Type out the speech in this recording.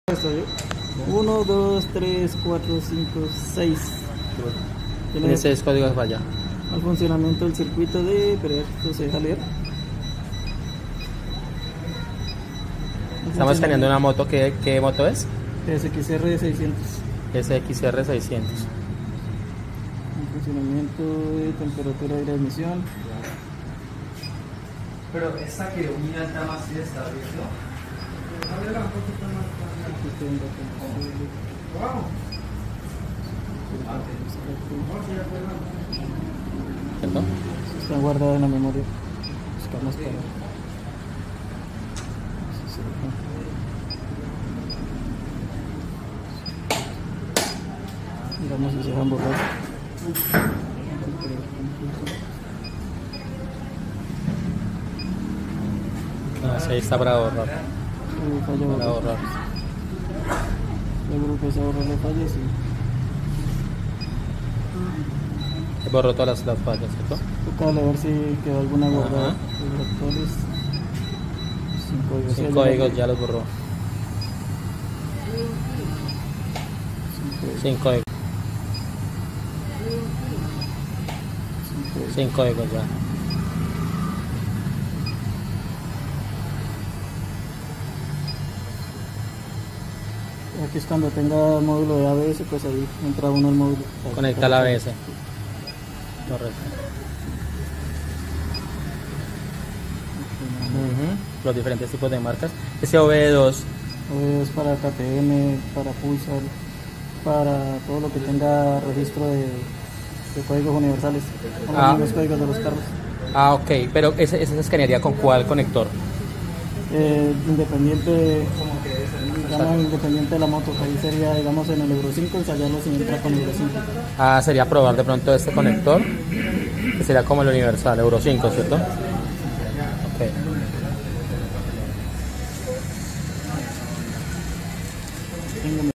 Estoy 1, 2, 3, 4, 5, 6. Tiene 6 códigos de falla. Al funcionamiento del circuito de... Pero esto se deja leer. Estamos escaneando una moto. ¿Qué moto es? SXR 600. SXR 600. El funcionamiento de temperatura de admisión. Pero esta quedó muy alta más de esta vez, ¿no? ¿Cierto? Está guardado en la memoria. Buscamos para... Miramos si se dejan borrar. No, ahí está para borrar. Falla Para borrar. Seguro que se borra la falla, sí. Borró todas las fallas, ¿cierto? Toca ver si quedó alguna guardada. Ajá. Los actuales 5 códigos. 5 códigos ya los borró. 5 códigos. 5 códigos ya. Aquí es cuando tenga módulo de ABS, pues ahí entra uno al módulo. Conecta la ABS. Correcto. Los diferentes tipos de marcas. Ese OBD2 Es para KTM, para Pulsar, para todo lo que tenga registro de códigos universales, como los códigos de los carros. ok, pero ese se escanearía con ¿cuál conector? Independiente, digamos, independiente de la moto, ahí sería, digamos, en el Euro 5, ensayarlo sin entrar con Euro 5. Sería probar de pronto este conector, que sería como el universal, Euro 5, ¿cierto? Ok.